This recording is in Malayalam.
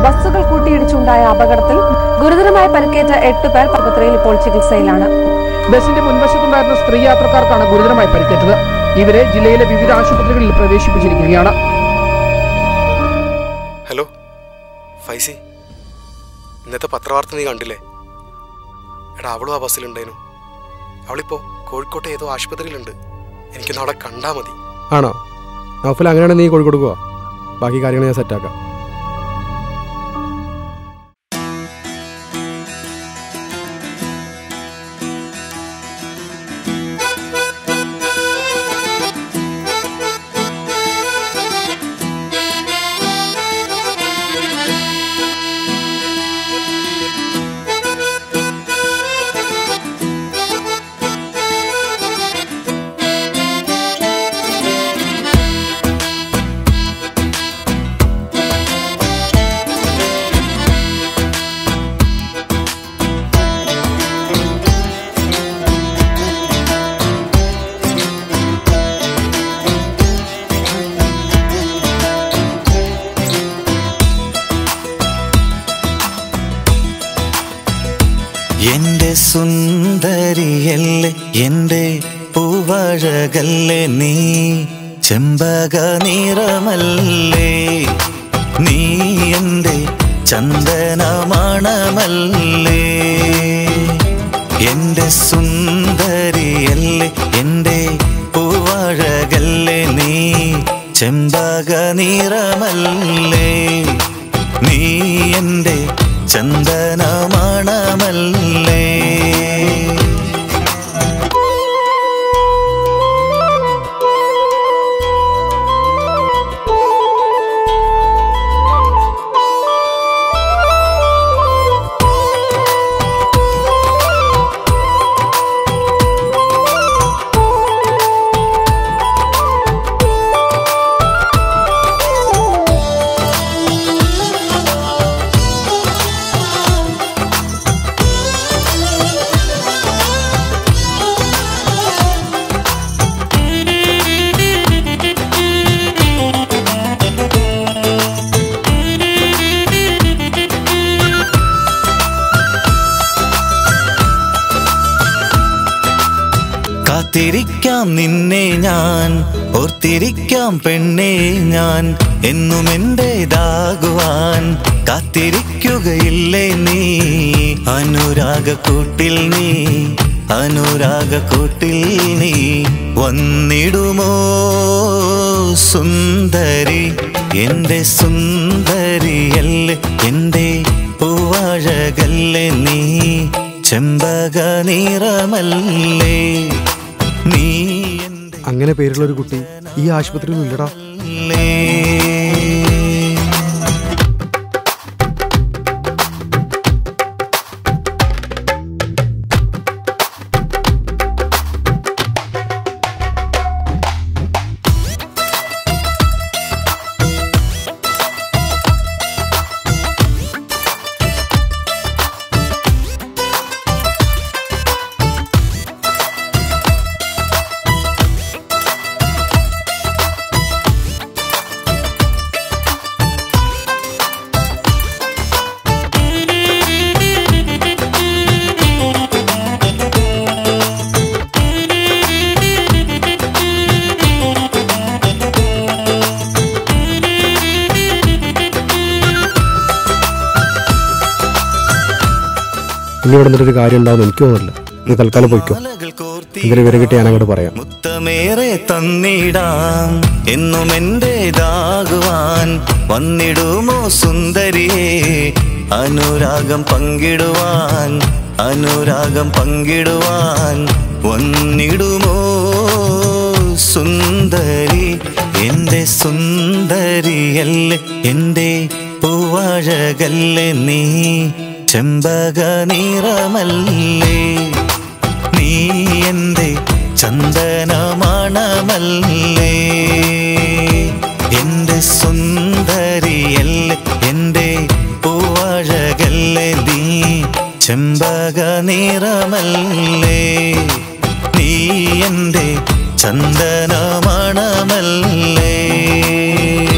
ബസ്സുകൾ കൂട്ടിയിടിച്ചുണ്ടായ അപകടത്തിൽ ഗുരുതരമായി പരിക്കേറ്റ 8 പേർ ആശുപത്രിയിൽ ഇപ്പോൾ ചികിത്സയിലാണ്. ബസിന്റെ മുൻവശത്തുണ്ടായിരുന്ന സ്ത്രീ യാത്രക്കാർക്കാണ് ഗുരുതരമായി പരിക്കേറ്റത്. ഇവരെ ജില്ലയിലെ വിവിധ ആശുപത്രികളിൽ പ്രവേശിപ്പിച്ചിരിക്കുകയാണ്. ഹലോ ഫൈസി, ഇന്നത്തെ പത്രവാർത്ത നീ കണ്ടില്ലേ? എടാ, അവളും ആ ബസ്സിലുണ്ടായിരുന്നു. അവളിപ്പോ കോഴിക്കോട്ടെ ഏതോ ആശുപത്രിയിലുണ്ട്. എനിക്ക് നാളെ കണ്ടാ മതി. ആണോ നൗഫൽ? അങ്ങനെയാണെങ്കിൽ നീ കോഴിക്കോട് പോവാ, ബാക്കി കാര്യങ്ങൾ ഞാൻ സെറ്റാക്കാം. എന്റെ സുന്ദരിയല്ലേ, എന്റെ പൂവഴകല്ലേ, നീ ചെമ്പക നിറമല്ലേ, നീ എന്റെ ചന്ദനമണമല്ലേ. എന്റെ സുന്ദരിയല്ലേ, എന്റെ പൂവഴകല്ലേ, നീ ചെമ്പക നിറമല്ലേ, നീ എന്റെ ചന്ദനമണമല്ലേ. കാത്തിരിക്കാം നിന്നെ ഞാൻ, ഓർത്തിരിക്കാം പെണ്ണേ ഞാൻ, എന്നും എന്റേതാകുവാൻ കാത്തിരിക്കുകയില്ലേ നീ. അനുരാഗക്കൂട്ടിൽ നീ, അനുരാഗക്കൂട്ടിൽ നീ വന്നിടുമോ സുന്ദരി, എന്റെ സുന്ദരിയല്ലേ, എന്റെ പൂവഴകല്ലേ, നീ ചെമ്പക നിറമല്ലേ, നീ. അങ്ങനെ പേരുള്ളൊരു കുട്ടി ഈ ആശുപത്രിയിൽ ഇല്ലടാ. ഇനി ഇവിടെ നിന്നൊരു കാര്യം ഉണ്ടാവുമെന്ന് എനിക്ക് തോന്നില്ല. നീ തൽക്കാലം പോയിക്കോ, ഇവരെ വരെ കിട്ടി ഞാൻ അങ്ങോട്ട് പറയാം. മുത്തമേറെ തന്നിടാം, എന്നും എന്റേതാകുവാൻ വന്നിടുമോ സുന്ദരിയെ, അനുരാഗം പങ്കിടുവാൻ, അനുരാഗം പങ്കിടുവാൻ വന്നിടുമോ സുന്ദരി, എന്റെ സുന്ദരിയല്ലേ, എന്റെ പൂവഴകല്ലേ, നീ ചെമ്പക നിറമല്ലേ, നീ എന്റെ ചന്ദനമണമല്ലേ. എന്റെ സുന്ദരിയല്ലേ, എന്റെ പൂവഴകല്ലേ, നീ ചെമ്പക നിറമല്ലേ, നീ എന്റെ ചന്ദനമണമല്ലേ.